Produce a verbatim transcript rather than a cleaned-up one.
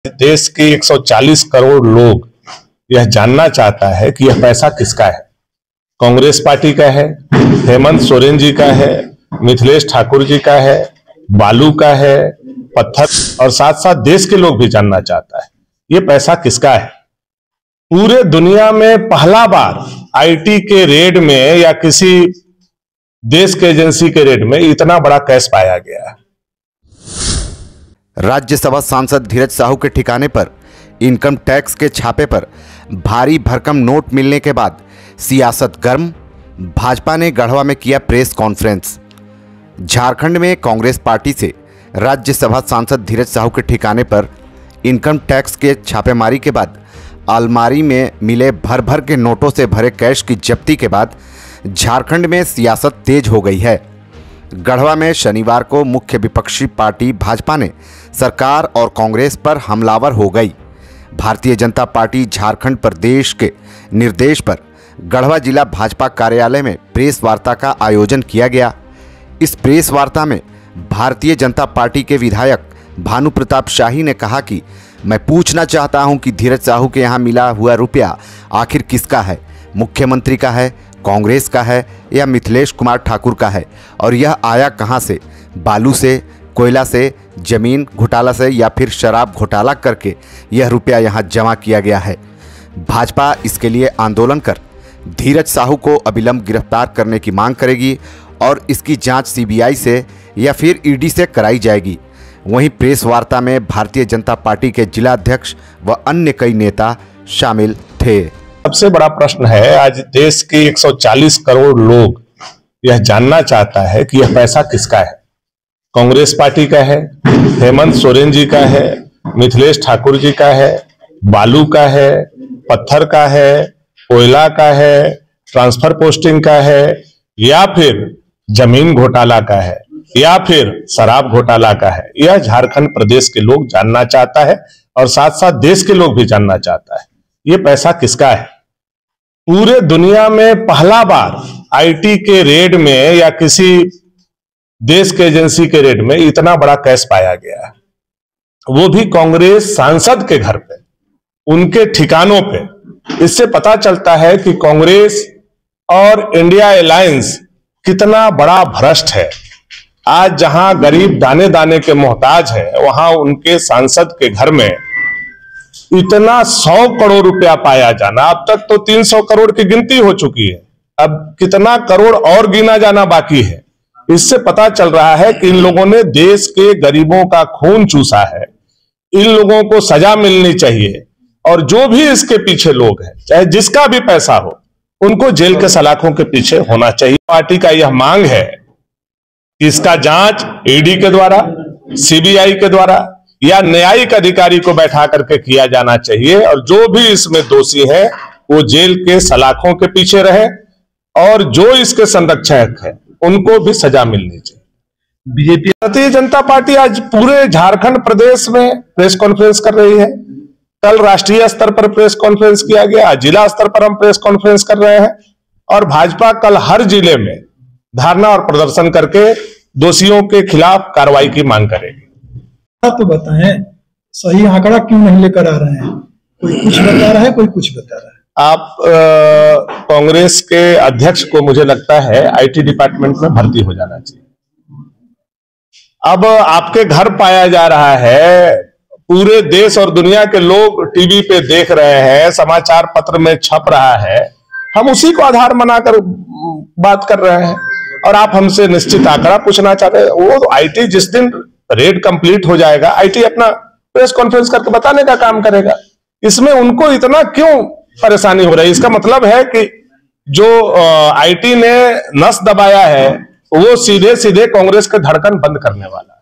देश के एक सौ चालीस करोड़ लोग यह जानना चाहता है कि यह पैसा किसका है। कांग्रेस पार्टी का है, हेमंत सोरेन जी का है, मिथिलेश ठाकुर जी का है, बालू का है, पत्थर, और साथ साथ देश के लोग भी जानना चाहता है ये पैसा किसका है। पूरे दुनिया में पहला बार आईटी के रेड में या किसी देश के एजेंसी के रेड में इतना बड़ा कैश पाया गया है। राज्यसभा सांसद धीरज साहू के ठिकाने पर इनकम टैक्स के छापे पर भारी भरकम नोट मिलने के बाद सियासत गर्म। भाजपा ने गढ़वा में किया प्रेस कॉन्फ्रेंस। झारखंड में कांग्रेस पार्टी से राज्यसभा सांसद धीरज साहू के ठिकाने पर इनकम टैक्स के छापेमारी के बाद अलमारी में मिले भर भर के नोटों से भरे कैश की जब्ती के बाद झारखंड में सियासत तेज हो गई है। गढ़वा में शनिवार को मुख्य विपक्षी पार्टी भाजपा ने सरकार और कांग्रेस पर हमलावर हो गई। भारतीय जनता पार्टी झारखंड प्रदेश के निर्देश पर गढ़वा जिला भाजपा कार्यालय में प्रेस वार्ता का आयोजन किया गया। इस प्रेस वार्ता में भारतीय जनता पार्टी के विधायक भानु प्रताप शाही ने कहा कि मैं पूछना चाहता हूं कि धीरज साहू के यहां मिला हुआ रुपया आखिर किसका है, मुख्यमंत्री का है, कांग्रेस का है या मिथिलेश कुमार ठाकुर का है, और यह आया कहां से, बालू से, कोयला से, जमीन घोटाला से या फिर शराब घोटाला करके यह रुपया यहां जमा किया गया है। भाजपा इसके लिए आंदोलन कर धीरज साहू को अविलंब गिरफ्तार करने की मांग करेगी और इसकी जांच सीबीआई से या फिर ईडी से कराई जाएगी। वहीं प्रेस वार्ता में भारतीय जनता पार्टी के जिला अध्यक्ष व अन्य कई नेता शामिल थे। सबसे बड़ा प्रश्न है, आज देश के एक सौ चालीस करोड़ लोग यह जानना चाहता है कि यह पैसा किसका है। कांग्रेस पार्टी का है, हेमंत सोरेन जी का है, मिथिलेश ठाकुर जी का है, बालू का है, पत्थर का है, कोयला का है, ट्रांसफर पोस्टिंग का है, या फिर जमीन घोटाला का है, या फिर शराब घोटाला का है। यह झारखंड प्रदेश के लोग जानना चाहता है और साथ साथ देश के लोग भी जानना चाहता है ये पैसा किसका है। पूरे दुनिया में पहला बार आईटी के रेड में या किसी देश के एजेंसी के रेड में इतना बड़ा कैश पाया गया है, वो भी कांग्रेस सांसद के घर पे, उनके ठिकानों पे। इससे पता चलता है कि कांग्रेस और इंडिया अलायंस कितना बड़ा भ्रष्ट है। आज जहां गरीब दाने दाने के मोहताज है, वहां उनके सांसद के घर में इतना सौ करोड़ रुपया पाया जाना, अब तक तो तीन सौ करोड़ की गिनती हो चुकी है, अब कितना करोड़ और गिना जाना बाकी है। इससे पता चल रहा है कि इन लोगों ने देश के गरीबों का खून चूसा है। इन लोगों को सजा मिलनी चाहिए और जो भी इसके पीछे लोग हैं, चाहे जिसका भी पैसा हो, उनको जेल के सलाखों के पीछे होना चाहिए। पार्टी का यह मांग है कि इसका जांच ईडी के द्वारा, सीबीआई के द्वारा या न्यायिक अधिकारी को बैठा करके किया जाना चाहिए और जो भी इसमें दोषी है वो जेल के सलाखों के पीछे रहे और जो इसके संरक्षक है उनको भी सजा मिलनी चाहिए। बीजेपी भारतीय जनता पार्टी आज पूरे झारखंड प्रदेश में प्रेस कॉन्फ्रेंस कर रही है। कल राष्ट्रीय स्तर पर प्रेस कॉन्फ्रेंस किया गया, जिला स्तर पर हम प्रेस कॉन्फ्रेंस कर रहे हैं और भाजपा कल हर जिले में धरना और प्रदर्शन करके दोषियों के खिलाफ कार्रवाई की मांग करेगी। तो बताएं, सही आंकड़ा क्यों नहीं लेकर आ रहे हैं? कोई कुछ बता रहा है, कोई कुछ बता रहा है। आप कांग्रेस के अध्यक्ष को मुझे लगता है आईटी डिपार्टमेंट में भर्ती हो जाना चाहिए। अब आपके घर पाया जा रहा है, पूरे देश और दुनिया के लोग टीवी पे देख रहे हैं, समाचार पत्र में छप रहा है, हम उसी को आधार बनाकर बात कर रहे हैं और आप हमसे निश्चित आंकड़ा पूछना चाहते हैं। वो आईटी जिस दिन रेड कंप्लीट हो जाएगा, आईटी अपना प्रेस कॉन्फ्रेंस करके बताने का काम करेगा। इसमें उनको इतना क्यों परेशानी हो रही है? इसका मतलब है कि जो आईटी ने नस दबाया है वो सीधे सीधे कांग्रेस के धड़कन बंद करने वाला है।